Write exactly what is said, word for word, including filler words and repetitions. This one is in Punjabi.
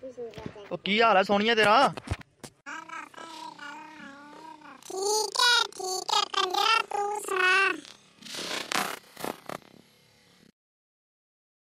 ओ की हाल है सोनिया तेरा? ठीक है ठीक है कंजरा तू सुना।